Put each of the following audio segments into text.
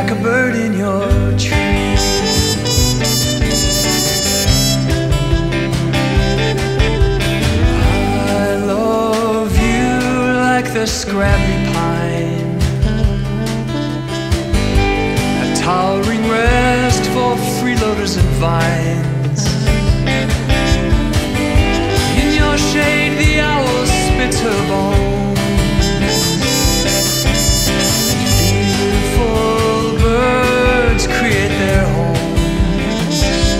like a bird in your tree. I love you like the scrabbly pine, a towering rest for freeloaders and vines. In your shade the owl spits her bones, beautiful birds create their homes.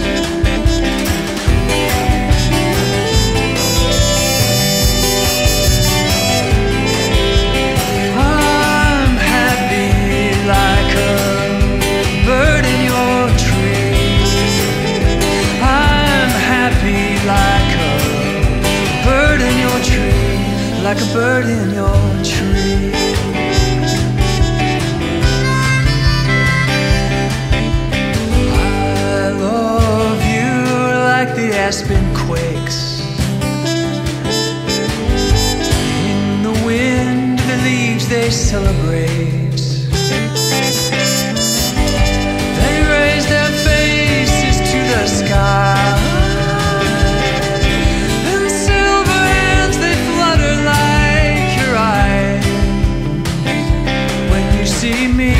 I'm happy like a bird in your tree. I'm happy like a bird in your tree, like a bird in your tree. I love you like the aspen quakes. In the wind, the leaves they celebrate. They raise their faces to the sky. See me,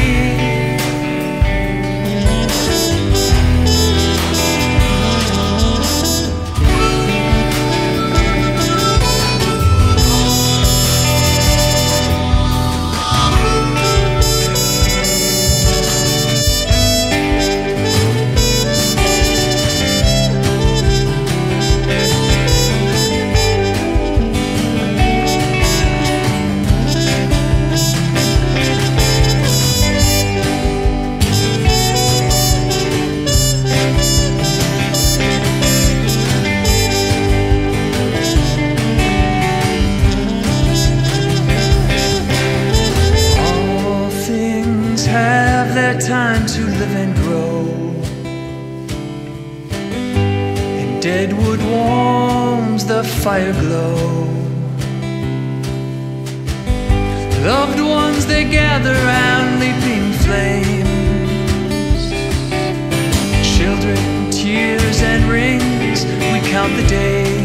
time to live and grow, and deadwood warms the fire glow. Loved ones they gather round leaping flames. Children, tears and rings, we count the days.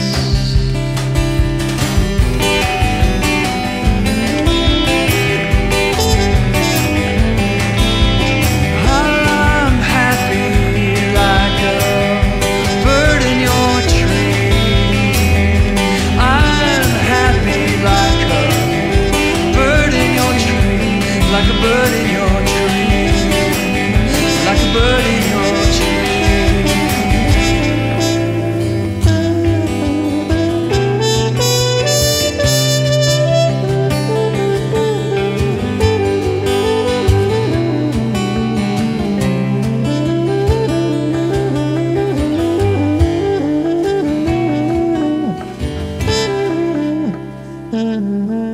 Like a bird in your tree, like a bird in your tree.